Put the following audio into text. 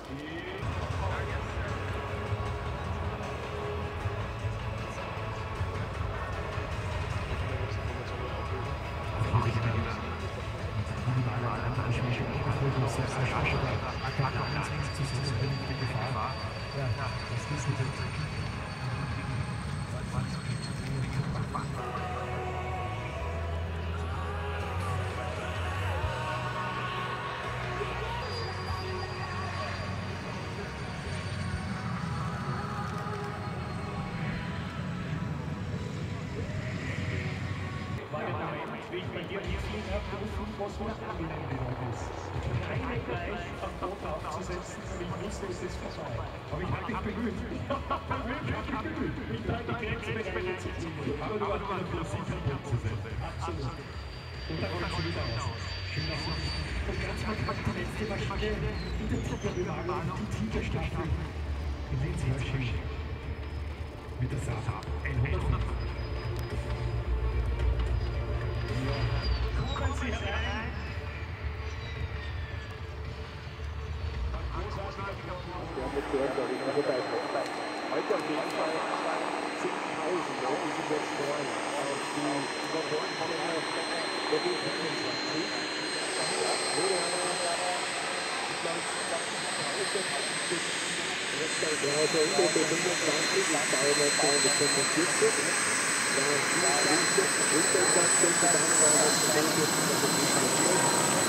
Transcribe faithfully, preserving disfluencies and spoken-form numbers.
Was noch angenehm ist. Keine gleich am Boot aufzusetzen, und ich wusste, es ist vorbei. Aber ich habe mich bemüht. Ich habe mich wirklich bemüht, mich da die Grenzbereiche zu ziehen. Aber du warst wieder sicher umzusetzen. Absolut. Und dann kommt sie wieder raus. Schön, dass du und ganz manchmal die letzte Maschine in der Tigerbewahrung, die Tigerstaffel. In den sehr schön. Mit der Saab hundertfünf. Kommen Sie rein! Ja, mit der, glaube ich, noch dabei. Heute auf jeden Fall zehntausend, ja, die sind jetzt neu. Die Motoren haben wir noch der B fünfundzwanzig. Nee, der haben wir, ich glaube, jetzt der unter B fünfundzwanzig, ich baue noch zweihundertfünfundvierzig. Ja, die Größe, Größe, das könnte dann, weil das